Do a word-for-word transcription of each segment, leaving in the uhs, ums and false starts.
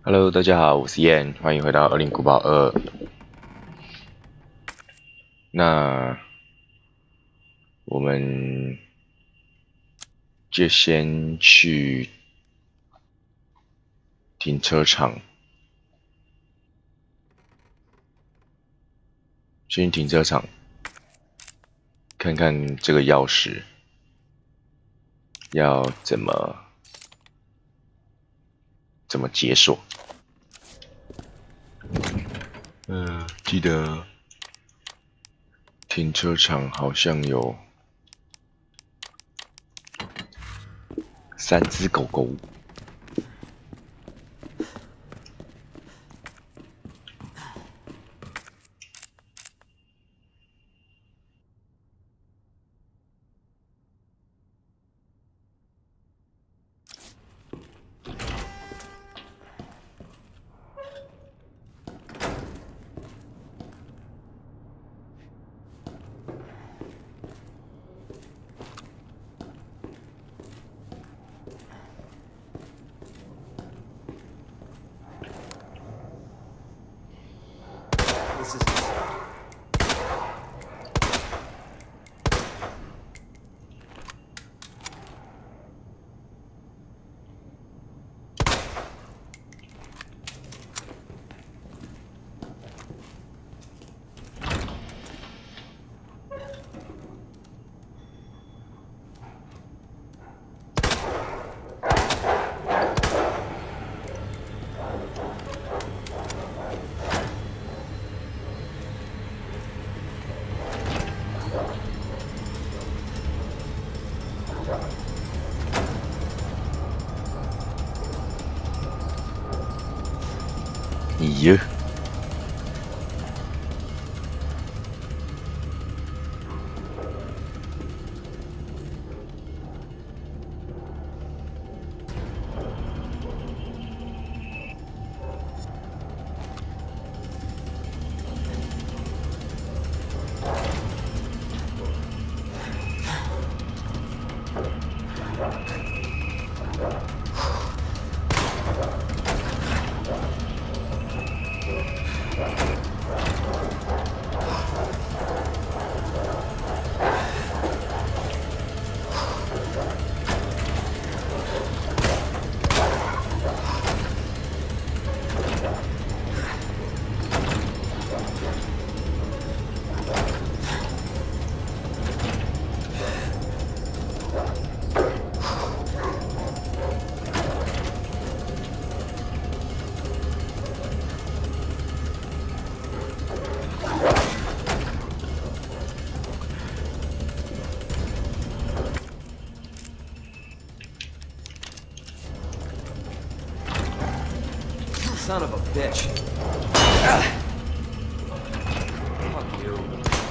Hello，大家好，我是燕，欢迎回到《恶灵古堡二》。那我们就先去停车场，先去停车场看看这个钥匙要怎么怎么解锁。嗯，记得停车场好像有三只狗狗。 This is 咦？ son of a bitch. Ah. Fuck you.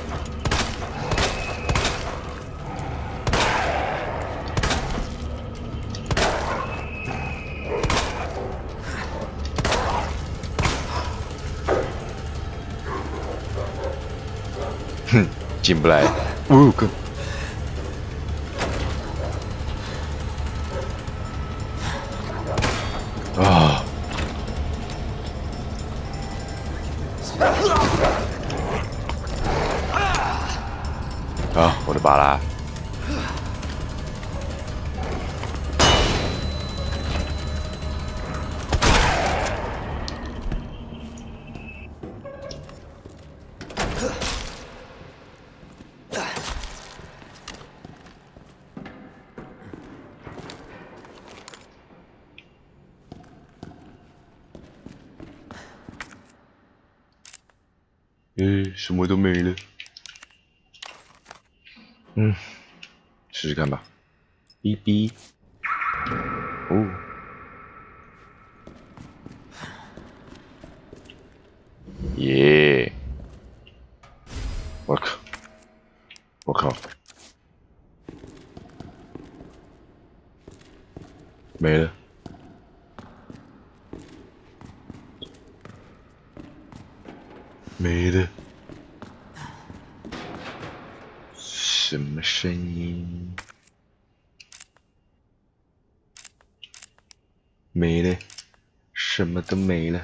哼，进不来。呜哥。啊！啊，我的巴拉！诶，什么都没了。嗯，试试看吧。哔哔。哦。耶！我靠！我靠！没了。没了。什么声音？没了。什什么都没了。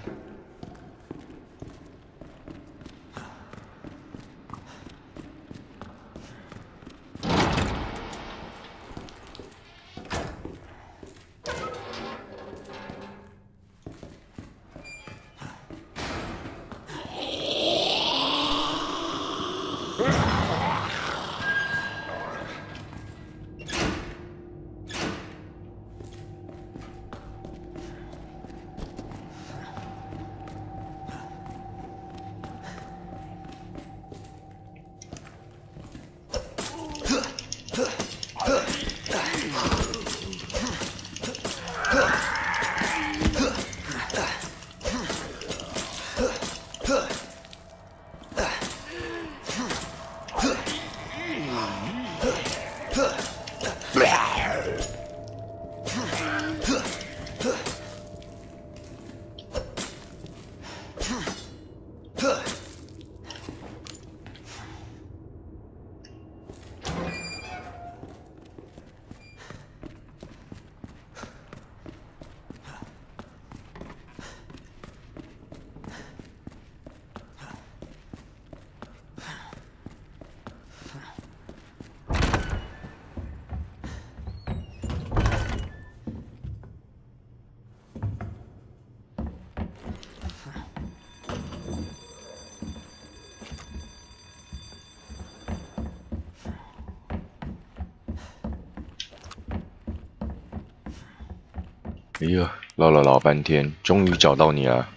哎呀，绕了老半天，终于找到你了。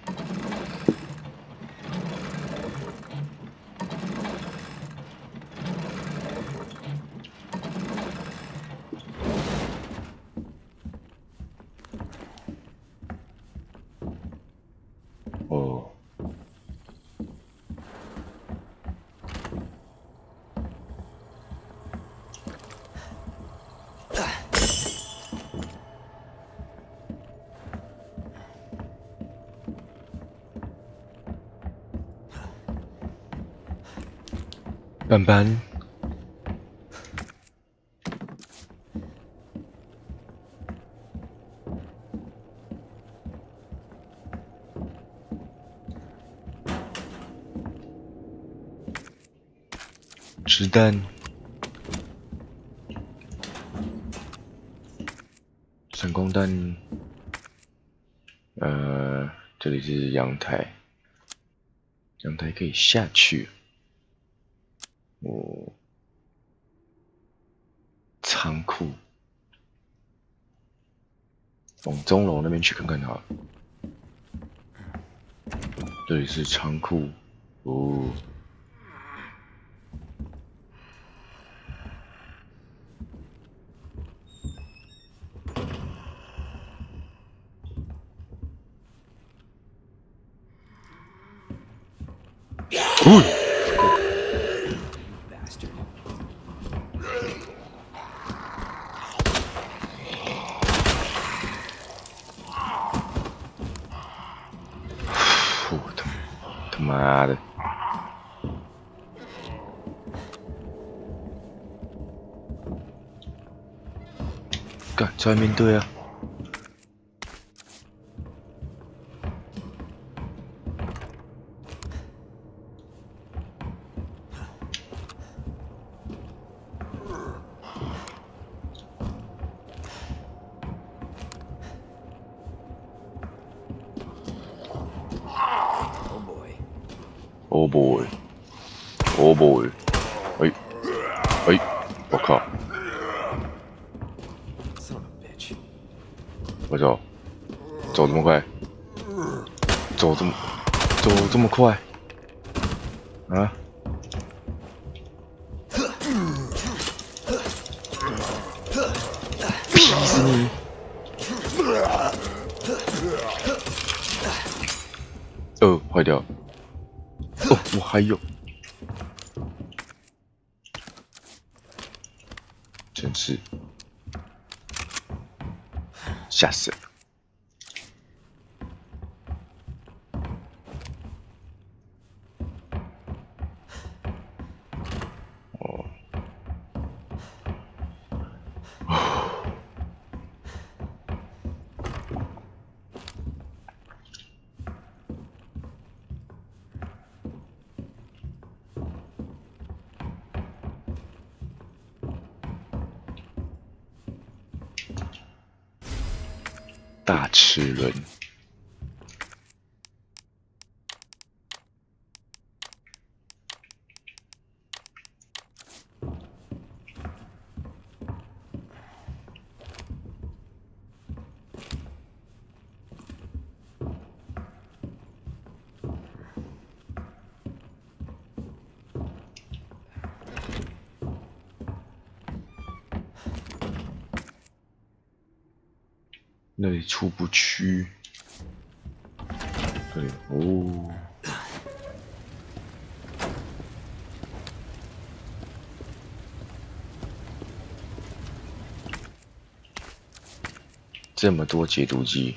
哦，斑斑，子弹，闪光弹，呃，这里是阳台，阳台可以下去。哦，仓库，往钟楼那边去看看好了。这里是仓库，哦。哦 Bastard. 我他他妈的！干，在外面对啊！Oh boy, oh boy， 哎哎，我靠！ Son of a bitch. 我走，走这么快，走这么走这么快啊！劈死你！呃，坏掉。哦，我还有，真是吓死了。哦， 大齿轮。那里出不去。这里哦，这么多解毒机。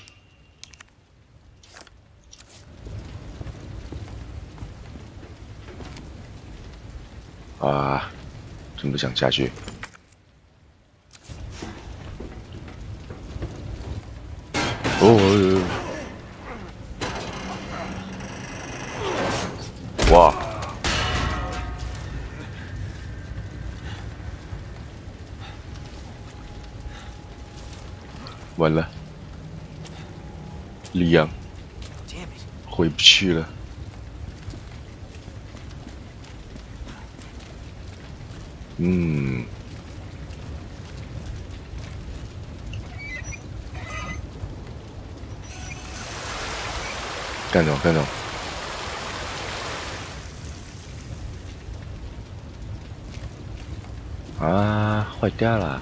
啊，真不想下去。 哦，哇！完了，里昂回不去了。嗯。 干什么？干什么？啊，坏掉了。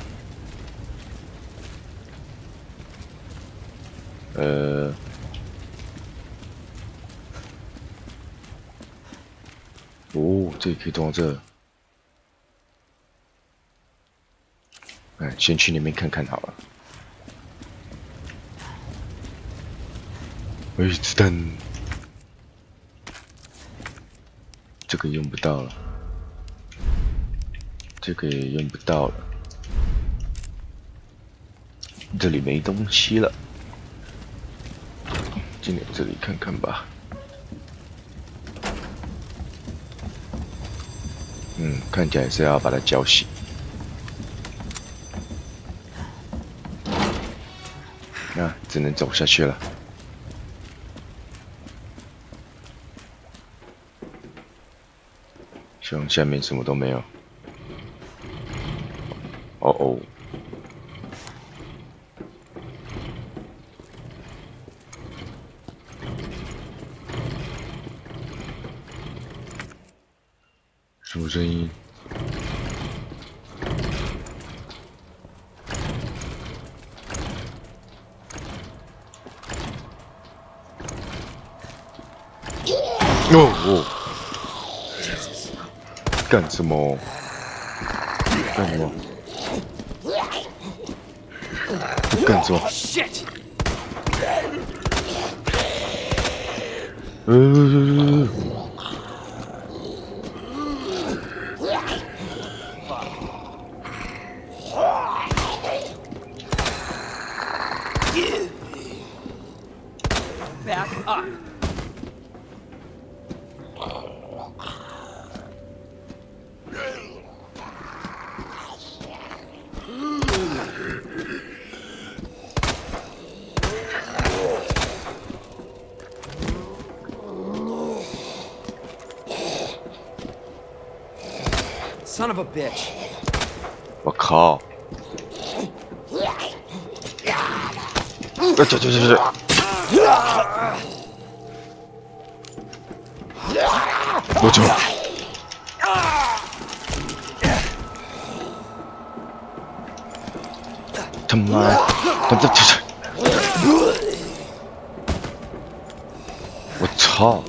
呃，哦，这里可以动到这。嗯，先去那边看看好了。哎，子弹。 这个用不到了，这个也用不到了，这里没东西了，进来这里看看吧。嗯，看起来是要把它搅醒。那只能走下去了。 希望下面什么都没有。哦哦，什么声音？哦哦！ 干什么？干什么？干什么？呃， Son of a bitch! 我靠！这这这这这！我走！他妈！他这这这！我操！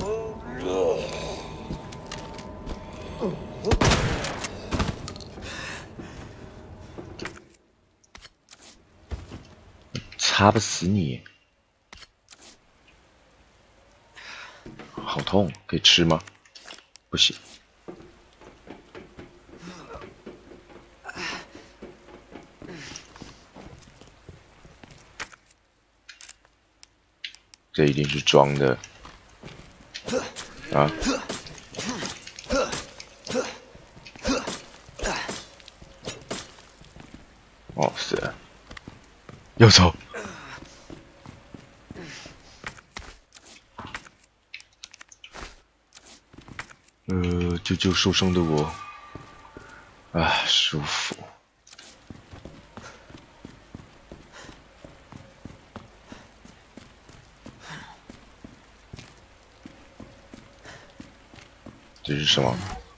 插不死你，好痛！可以吃吗？不行。这一定是装的啊！哦，是。要走。 救救受伤的我！啊，舒服。这是什么？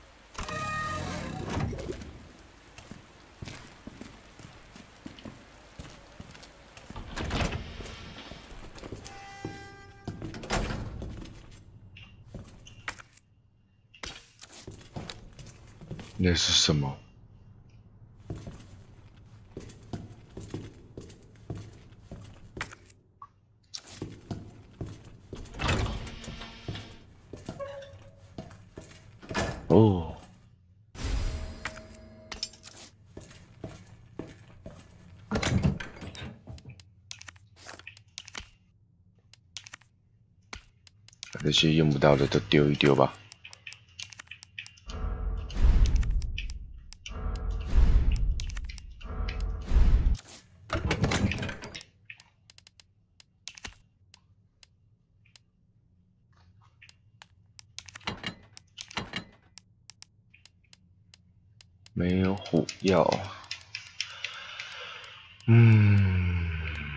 那是什么？哦，把这些用不到的都丢一丢吧。没有虎药，嗯，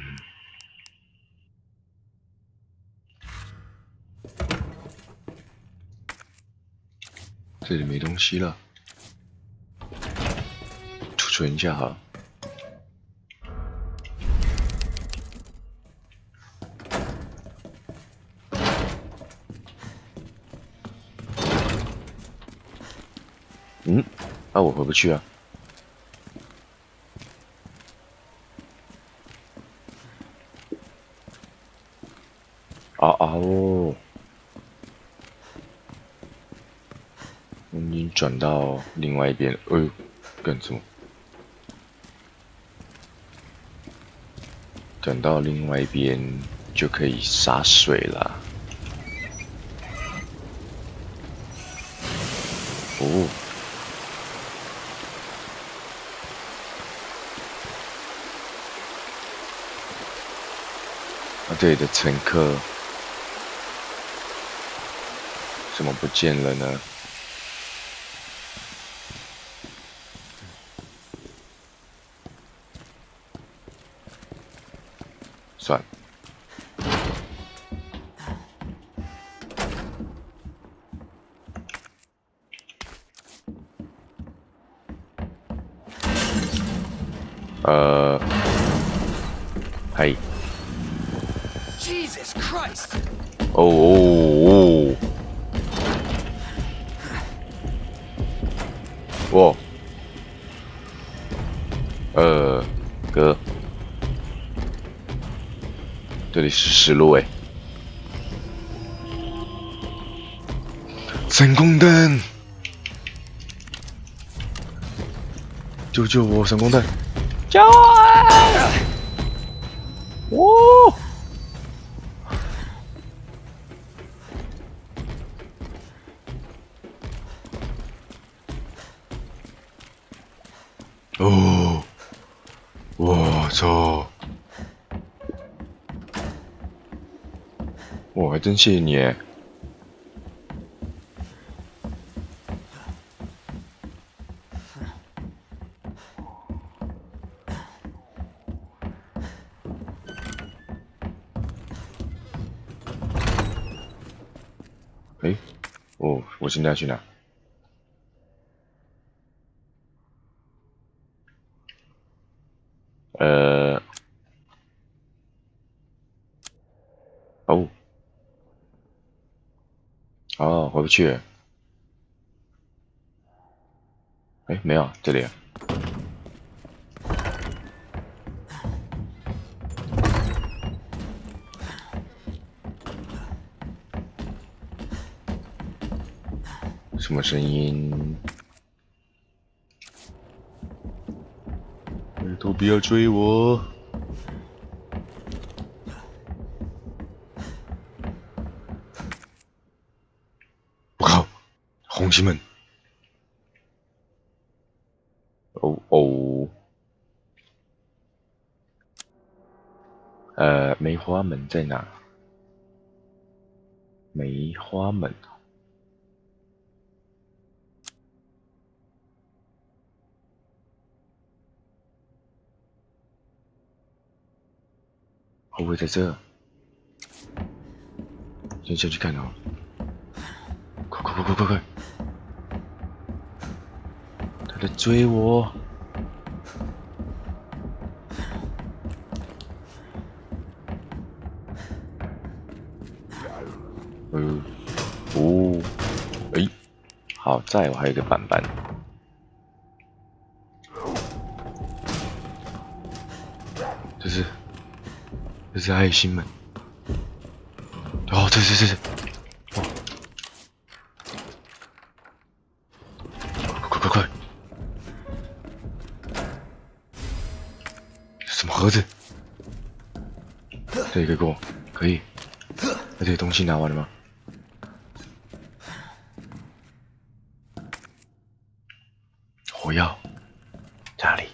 这里没东西了，储存一下哈。嗯，那、啊、我回不去啊。啊啊哦！我已经转到另外一边了。哎呦，干什么？转到另外一边就可以洒水了。哦。那、啊、这里的乘客怎么不见了呢？算了。呃，嗨。 Jesus Christ! 哦哦哦！哇！呃，哥，这里是石路哎。闪光灯！救救我！闪光灯！救我！哦！哦！我操！我还真谢谢你。哎，哦，我现在要去哪？呃，哦，哦，回不去。哎，没有，这里啊。什么声音？拜托不要追我！我靠，红旗门！哦哦。呃，梅花门在哪？梅花门。 会不会在这？先下去看哦。快快快快快快！他在追我。呃，哦，哎，好在我还有一个板板。这是，这是爱心们。哦，这是这是，哦，快快快！什么盒子？这个给我，可以。那这些东西拿完了吗？火药，哪里？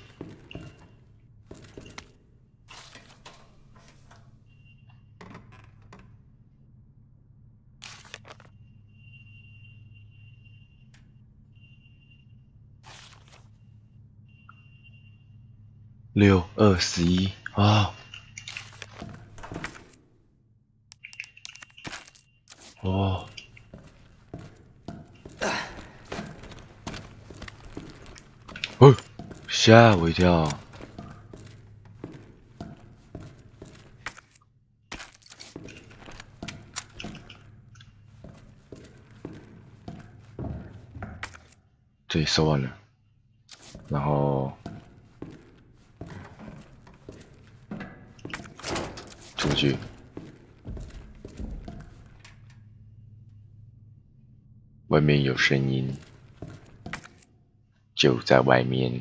六二十一啊！哦，哦，吓我一跳！这里收完了，然后出去。外面有声音，就在外面。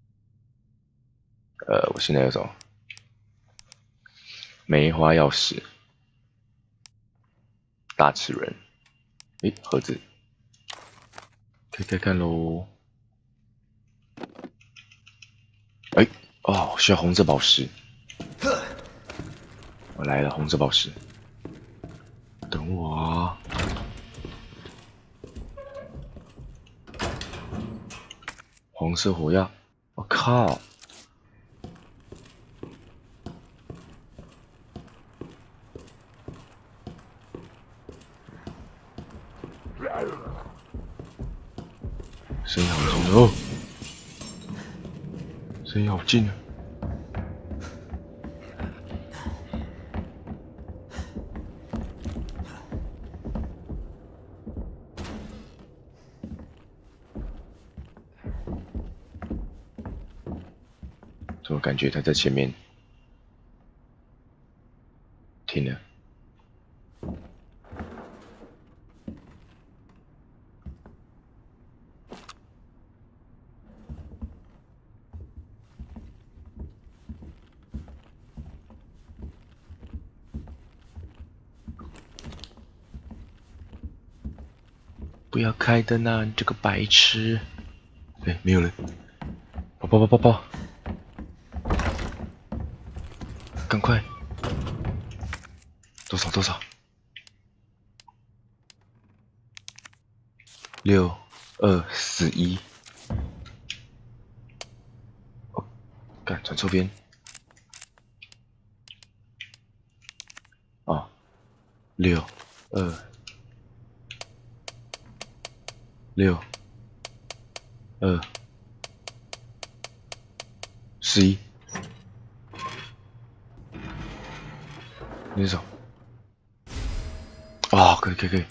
呃，我现在有什么？梅花钥匙，大齿人。诶，盒子，可以开看喽。哎，哦，需要红色宝石。我来了，红色宝石。等我啊！黄色火药，我靠！声音好近哦，声音好近啊！怎么感觉他在前面？停了。不要开灯啊！你这个白痴！哎、欸，没有人！跑跑跑跑跑！赶快！多少多少？六二四一。哦，干转错边。哦，六二六二十一。你是什么？啊、哦，可以可以可以。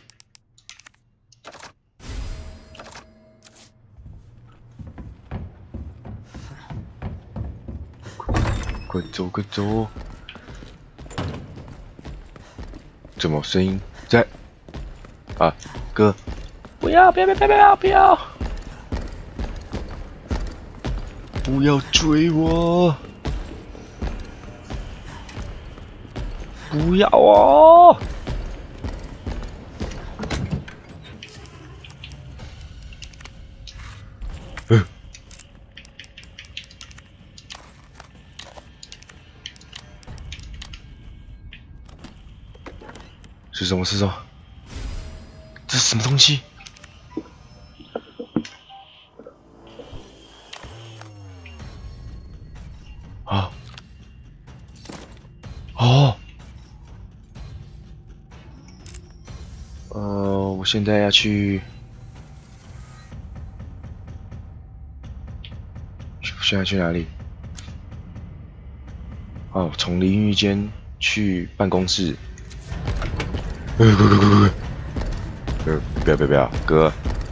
快走快走！怎么声音在？啊，哥，不要不要不要不要不要！不要追我！不要哦！嗯。是什么？是什么？这是什么东西？啊！哦！ 现在要去，现在去哪里？哦，从淋浴间去办公室。呃，快快快快快！呃，不要不要不要，哥，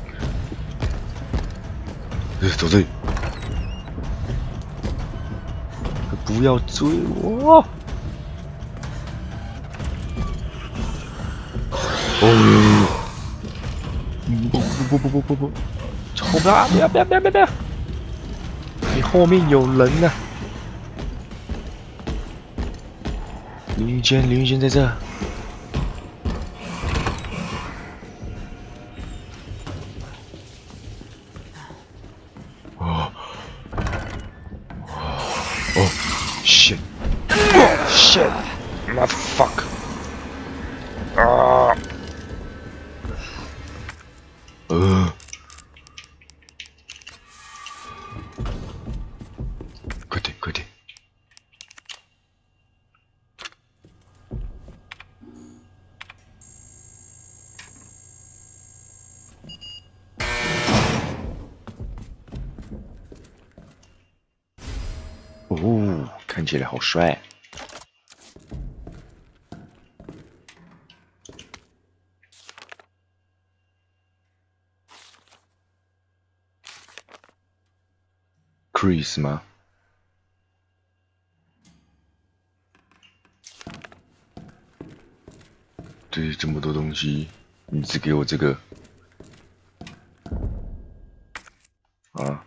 呃，走这里，不要追我！哦，不不不不不不不，后面啊！不要不要不要不要不要！你后面有人呢、啊！淋浴间，淋浴间在这。哦，哦 ，shit， shit， my fuck， 啊，呃，快点快点。哦，看起来好帅。Chris 吗？对，这么多东西，你只给我这个啊？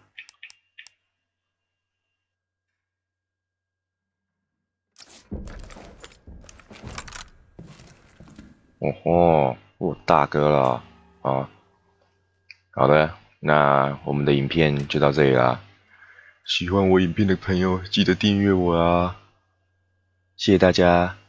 哦吼，我大哥了啊！好的，那我们的影片就到这里啦。喜欢我影片的朋友，记得订阅我啊！谢谢大家。